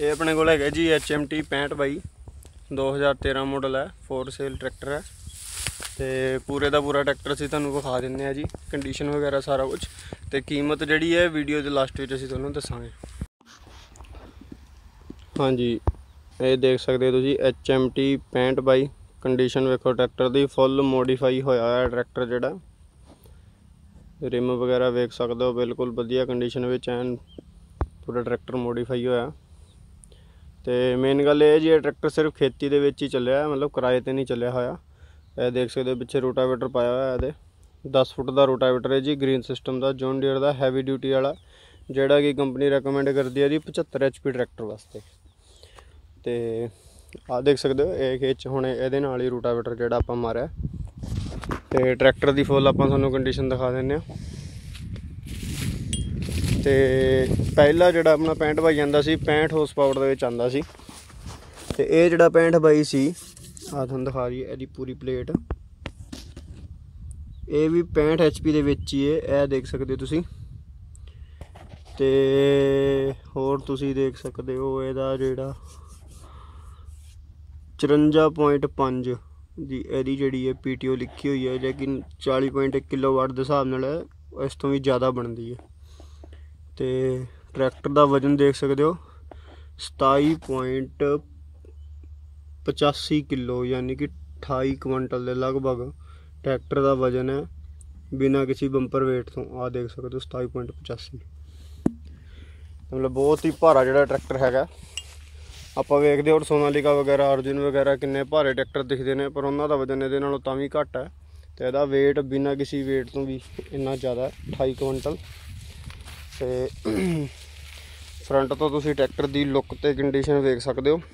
ये अपने को है जी HMT 65 2013 मॉडल है, 4 सेल ट्रैक्टर है। तो पूरे का पूरा ट्रैक्टर असीं तुहानूं विखा दिंदे आ जी, कंडीशन वगैरह सारा कुछ। तो कीमत जिहड़ी है वीडियो के लास्ट में असीं तुहानूं दस्सांगे। हाँ जी, ये देख सकते हो तुसीं HMT 65। कंडीशन वेखो ट्रैक्टर की फुल मॉडिफाई होया है ट्रैक्टर जिहड़ा। रिम वगैरह वेख सकते हो, बिल्कुल वधिया कंडीशन में एन पूरा ट्रैक्टर मॉडिफाई होया। तो मेन गल ये जी, ये ट्रैक्टर सिर्फ खेती दे विच ही चलिया, मतलब किराए ते नहीं चलिया होया। यह देख सकते हो पिछे रोटावेटर पाया हुआ है। 10 फुट का रोटावेटर है जी, ग्रीन सिस्टम का, जॉन डीयर का हैवी ड्यूटी वाला, जोड़ा कि कंपनी रिकमेंड करती है जी 75 HP ट्रैक्टर वास्ते। तो आ देख सकते हो ये खेच हुणे ये ही रोटावेटर जोड़ा आप मारिया। तो ट्रैक्टर की फुल आप कंडीशन दिखा दें। तो पहला जोड़ा अपना 65 आता सी 65 हॉर्स पावर के आंदा सी। तो ये जोड़ा 65 सी आ तुहानूं दिखा रही है यदी पूरी प्लेट, ये भी 65 HP दे विच ही है, यह देख सकते हो तुसीं। ते होर तुसीं देख सकते हो इहदा जिहड़ा 54.5 दी इहदी जिहड़ी है PTO लिखी हुई है, लेकिन 40.1 किलोवाट के हिसाब नाल इस तो भी ज़्यादा बनती है। तो ट्रैक्टर का वजन देख सकते हो 27.85 किलो, यानी कि 28 क्विंटल के लगभग ट्रैक्टर का वजन है, बिना किसी बंपर वेट तो। आ देख सकते हो 27.85, मतलब बहुत ही भारा जो ट्रैक्टर है। आप वेखते हो सोनालिका वगैरह अर्जुन वगैरह किन्ने भारे ट्रैक्टर दिखते हैं, पर उन्हों का वजन ये तां भी घट है। तो यदा वेट बिना किसी वेट तो भी इन्ना ज़्यादा 28 क्विंटल। तो फ्रंट तो तुसीं ट्रैक्टर की लुक तो कंडीशन वेख सकते हो,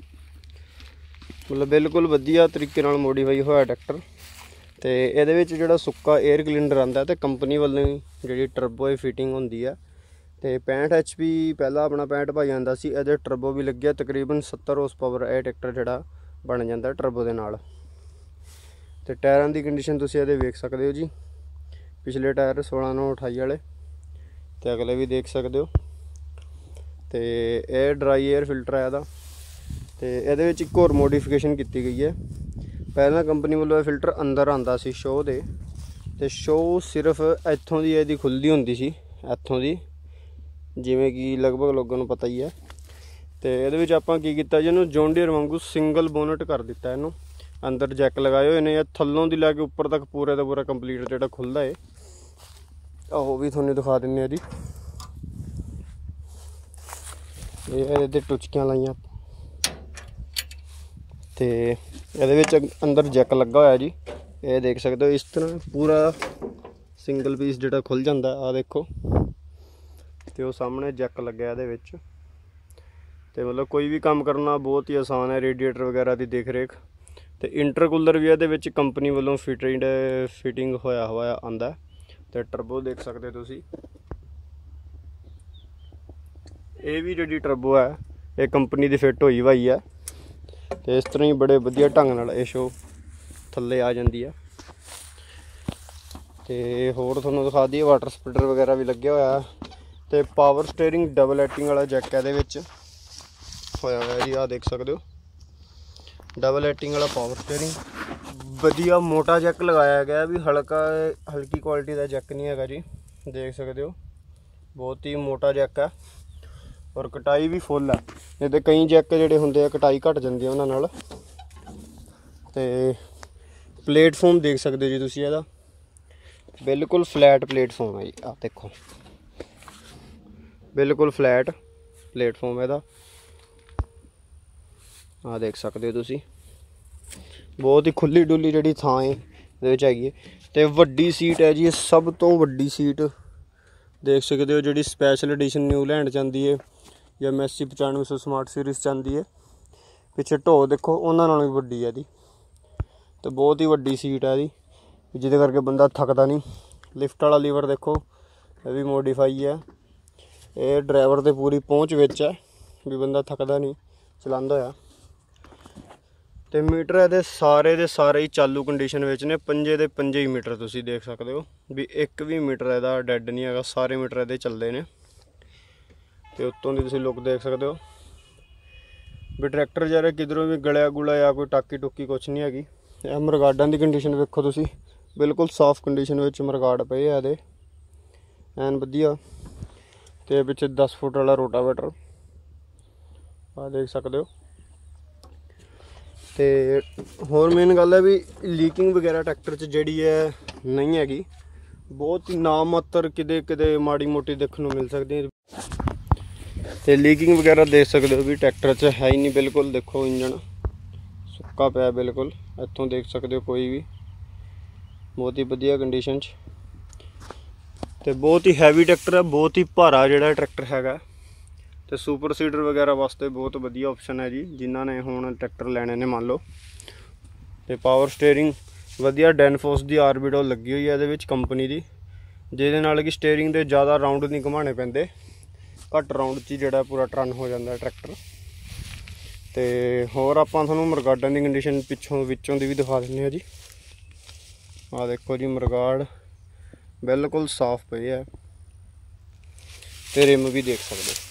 मतलब बिल्कुल वधिया तरीके नाल मॉडिफाई होया ट्रैक्टर। तो ये जो सुक्का एयर क्लीनर आता है, तो कंपनी वालों जी टर्बो फिटिंग होंगी है। तो 65 HP पहला अपना 65 आता सी, ये टर्बो भी लग्या तकरीबन 70 हॉर्स पावर यह ट्रैक्टर जोड़ा बन जाता टर्बो के नाल। तो टायरों की कंडीशन तुसीं ये वेख सकते हो जी, पिछले टायर 16/9/28 वाले, तो अगले भी देख सकते हो। तो यह ड्राई एयर फिल्टर है यदा। तो ये एक होर मोडिफिकेशन की गई है। पहला कंपनी वालों फिल्टर अंदर आता सी शो दे, तो शो सिर्फ इत्थों की यदि खुलती होंगी सी, इत्थों की, जिमें कि लगभग लोगों को पता ही है। तो ये आप की किया जी, इन्हूं जॉन डीयर वांगू सिंगल बोनट कर दिता। इनू अंदर जैक लगाए हुए ने, थल्लों की लैके उपर तक पूरे का पूरा कंप्लीट जो खुलता है। वो भी थोड़ी दिखा दें यदि ये टुचकियां लाइया। तो ये अंदर जैक लगा हुआ जी, ये देख सकते हो। इस तरह पूरा सिंगल पीस जो खुल जाता है, आ देखो। तो वो सामने जैक लगे ये। तो मतलब कोई भी काम करना बहुत ही आसान है, रेडिएटर वगैरह की देख रेख। तो इंटरकूलर भी ये कंपनी वालों फिटिंग होया हुआ आंदा। तो टर्बो देख सकते तुसी, ये भी जी टर्बो है, ये कंपनी की फिट हुई हुई है। तो इस तरह ही बड़े वधिया ढंग नाल ये शो थल्ले आ जाती है। तो होर तुहानूं दिखा दी वाटर स्पीडर वगैरह भी लगे हुआ है। तो पावर स्टेयरिंग डबल एटिंग वाला जैक है होया हुआ जी, आ देख सकते हो। डबल एटिंग वाला पावर स्टेयरिंग, वधिया मोटा जैक लगाया गया भी, हल्की क्वालिटी का जैक नहीं है जी, देख सकते हो। बहुत ही मोटा जैक है और कटाई भी फुल है। नहीं तो कई जैक जोड़े होंगे कटाई घट जाती है उन्होंने नाल। तो प्लेटफॉर्म देख सकते हो जी तुसीं, ਇਹਦਾ बिल्कुल फ्लैट प्लेटफॉर्म है जी। आ देखो बिल्कुल फ्लैट प्लेटफॉर्म है। आ देख सकते हो तुसीं, बहुत ही खुली डुली जी थां है। तो वड्डी सीट है जी, सब तो वड्डी सीट देख सकते हो, जी स्पैशल एडिशन न्यूलैंड चाहती है या मैसी 9500 स्मार्ट सीरीज़ चाहती है। पिछे ढो देखो, उन्होंने भी वड्डी है जी। तो बहुत ही वड्डी सीट है जी, जिदे करके बंदा थकदा नहीं। लिफ्ट वाला लीवर देखो, ये भी मॉडिफाई है। ये ड्राइवर तो पूरी पहुँच विच है भी, बंदा थकदा नहीं चलांदा होया। तो मीटर ये सारे दे सारे ही चालू कंडीशन में ने, 5 दे 5 ही मीटर तुसीं देख सकते हो भी, एक भी मीटर इसदा डैड नहीं है, सारे मीटर ये चलते हैं। तो उत्तों की तुसीं लुक देख सकते हो, भी ट्रैक्टर जरा किधरों भी गलिया गुला या कोई टाकी टुकी कुछ नहीं हैगी। मरगाडां की कंडीशन वेखो तुसी, बिल्कुल साफ कंडीशन में मरगाड पे है एन वधिया। तो पिछे 10 फुट वाला रोटावेटर आ देख सकते हो। तो होर मेन गल है भी लीकिंग वगैरह ट्रैक्टर च जी है नहीं हैगी, बहुत ही नाम मात्र किते किते माड़ी मोटी देखने मिल सकती है। तो लीकिंग वगैरह देख सकते हो भी ट्रैक्टर च है ही नहीं बिल्कुल। देखो इंजन सुक्का पिया बिल्कुल, इतों देख सकते हो कोई भी बहुत ही वधिया कंडीशन च। तो बहुत ही हैवी ट्रैक्टर है, बहुत ही भारा जिहड़ा ट्रैक्टर हैगा। तो सुपर सीडर वगैरह वास्ते बहुत वधिया ऑप्शन है जी, जिन्हों ने हुण ट्रैक्टर लैने ने मान लो। तो पावर स्टेयरिंग वधिया डैनफोर्स की आर्बिडो लगी हुई है ये कंपनी की, जिहदे नाल कि स्टेयरिंग के ज़्यादा राउंड नहीं घुमाने पैंदे, घट राउंड च जिहड़ा पूरा टर्न हो जाता है ट्रैक्टर। तो होर आपां तुहानूं मरगाडां की कंडीशन पिछों विचों दी भी दिखा दिंदे हैं जी। आ देखो जी मरगाड बिल्कुल साफ पई है, ते रिम भी देख सकते हो।